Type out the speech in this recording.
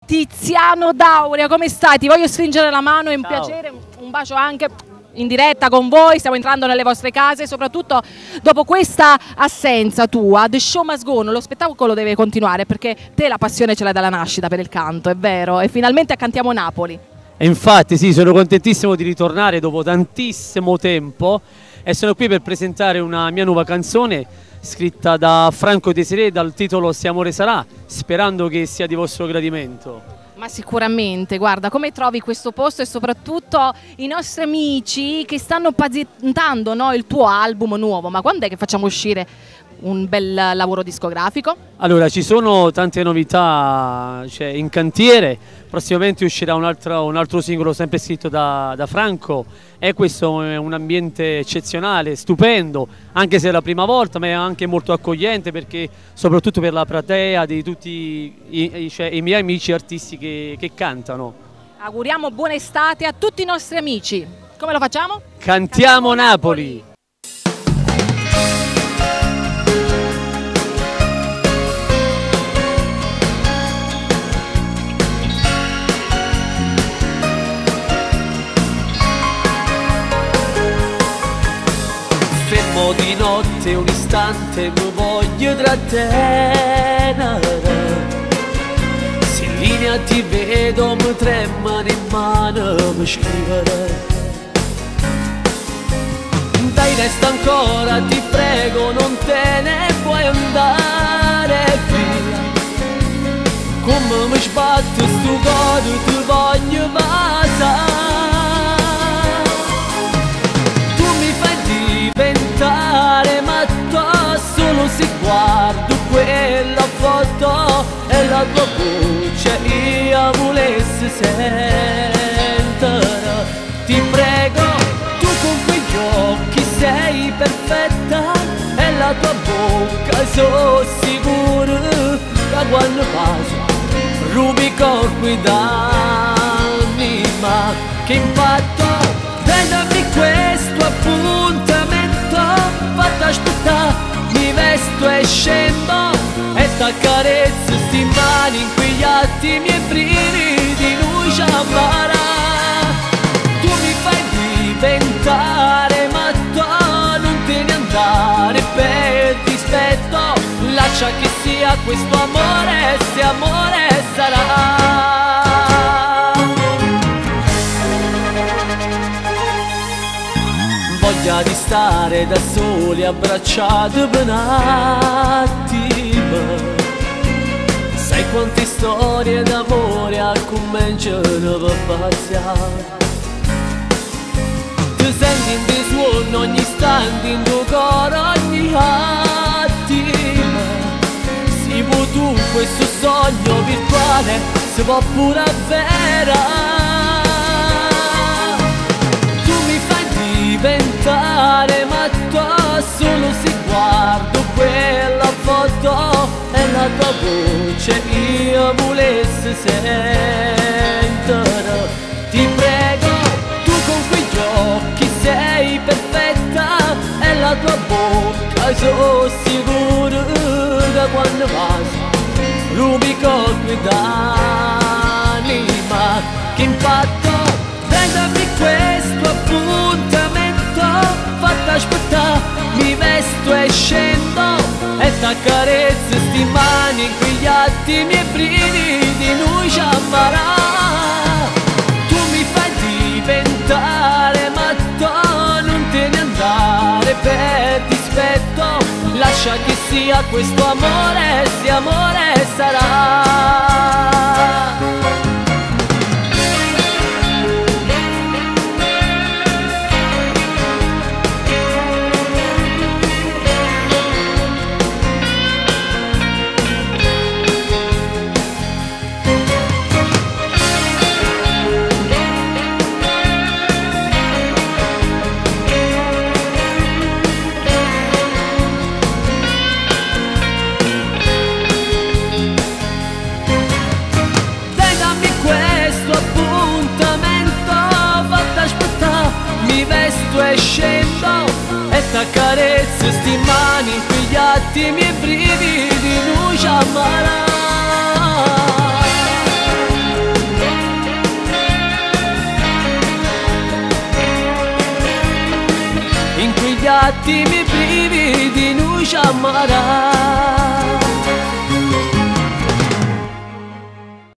Tiziano D'Auria, come stai? Ti voglio stringere la mano, è un piacere, un bacio anche in diretta con voi, stiamo entrando nelle vostre case, soprattutto dopo questa assenza tua. The show must go on, lo spettacolo deve continuare perché te la passione ce l'hai dalla nascita per il canto, è vero? E finalmente cantiamo Napoli. E infatti sì, sono contentissimo di ritornare dopo tantissimo tempo e sono qui per presentare una mia nuova canzone scritta da Franco Desiré dal titolo Se amore sarà, sperando che sia di vostro gradimento. Ma sicuramente, guarda, come trovi questo posto e soprattutto i nostri amici che stanno patentando, no, il tuo album nuovo, ma quando è che facciamo uscire un bel lavoro discografico? Allora, ci sono tante novità, cioè, in cantiere, prossimamente uscirà un altro singolo sempre scritto da Franco e questo è un ambiente eccezionale, stupendo, anche se è la prima volta, ma è anche molto accogliente perché soprattutto per la platea di tutti i miei amici artisti che cantano. Auguriamo buona estate a tutti i nostri amici. Come lo facciamo? Cantiamo Napoli! Di notte un istante mi voglio trattenere, se in linea ti vedo mi tremano in mano mi scrivere. Dai, resta ancora, ti prego, non te ne puoi andare via. Come mi sbatte sto cuore, ti voglio passare. Ma solo se guardo quella foto e la tua voce io volessi sentire. Ti prego, tu con quegli occhi sei perfetta e la tua bocca sono sicuro da quando passa rubi corpi d'anima. Che impatto, dammi questo appuntamento, fatta aspettare, mi vesto e scendo e t'accarezzo sti mani in quegli attimi e brividi noi c'amara. Tu mi fai diventare matto, non te ne andare per dispetto, lascia che sia questo amore, se amore sarà. Voglia di stare da soli abbracciati per un attimo. Sai quante storie d'amore al cominciano per passare. Ti senti in tuo suono ogni istante, in tuo cuore ogni attimo. Si può tu questo sogno virtuale, si può pure avverare. Diventare matto solo se guardo quella foto e la tua voce io volessi sentire. Ti prego, tu con quegli occhi sei perfetta e la tua bocca sono sicuro da quando passa rubi colpi d'anima. Che impatto, dammi questo appuntamento, fatta aspettare, mi vesto e scendo e t'accarezzo sti mani in quegli attimi e brividi noi c'ammarà. Tu mi fai diventare matto, non te ne andare per dispetto, lascia che sia questo amore, se amore sarà. E scendo e t'accarezzo sti mani in quegli attimi e brividi noi c'ammarà. gli attimi brividi non ci ammarà.